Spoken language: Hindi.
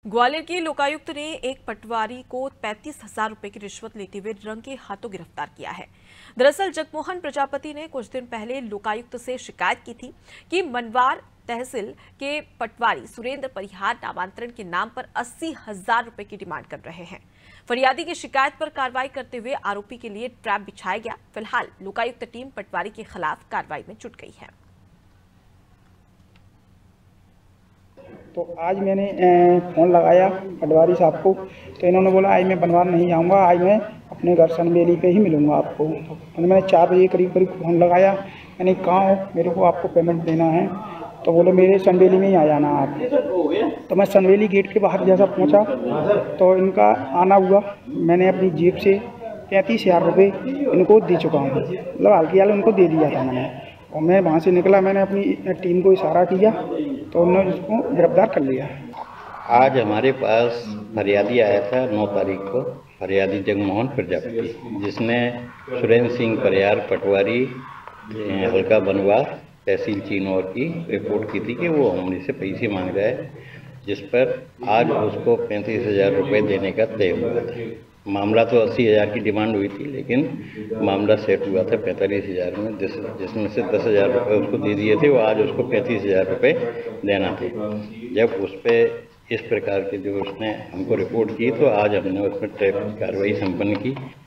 ग्वालियर के लोकायुक्त ने एक पटवारी को 35,000 रुपए की रिश्वत लेते हुए रंगे हाथों गिरफ्तार किया है। दरअसल जगमोहन प्रजापति ने कुछ दिन पहले लोकायुक्त से शिकायत की थी कि मनवार तहसील के पटवारी सुरेंद्र परिहार नामांतरण के नाम पर 80,000 रुपए की डिमांड कर रहे हैं। फरियादी की शिकायत पर कार्रवाई करते हुए आरोपी के लिए ट्रैप बिछाया गया। फिलहाल लोकायुक्त टीम पटवारी के खिलाफ कार्रवाई में जुट गई है। तो आज मैंने फ़ोन लगाया पटवारी साहब को, तो इन्होंने बोला आज मैं बनवार नहीं जाऊंगा, आज मैं अपने घर सनबेली पे ही मिलूंगा आपको। तो मैंने 4 बजे करीब फ़ोन लगाया। मैंने कहा हो मेरे को आपको पेमेंट देना है, तो बोले मेरे सनबेली में ही आ जाना आप। तो मैं सनबेली गेट के बाहर जैसा पहुंचा तो इनका आना हुआ। मैंने अपनी जेब से 35,000 रुपये इनको दे चुका हूँ, मतलब हल्की हाल उनको दे दिया था मैंने। और मैं वहाँ से निकला, मैंने अपनी टीम को इशारा किया तो उन्होंने उसको गिरफ्तार कर लिया। आज हमारे पास फरियादी आया था 9 तारीख को, फरियादी जगमोहन प्रजापति, जिसने सुरेंद्र सिंह परिहार पटवारी हल्का बनवार तहसील चिनौर की रिपोर्ट की थी कि वो हमने से पैसे मांग रहा है, जिस पर आज उसको 35,000 रुपये देने का तय हुआ था। मामला तो 80,000 की डिमांड हुई थी, लेकिन मामला सेट हुआ था 45,000 में, जिसमें से 10,000 रुपये उसको दे दिए थे। वो आज उसको 35,000 रुपये देना थे। जब उस पर इस प्रकार की जो उसने हमको रिपोर्ट की, तो आज हमने उस पर ट्रैप कार्रवाई संपन्न की।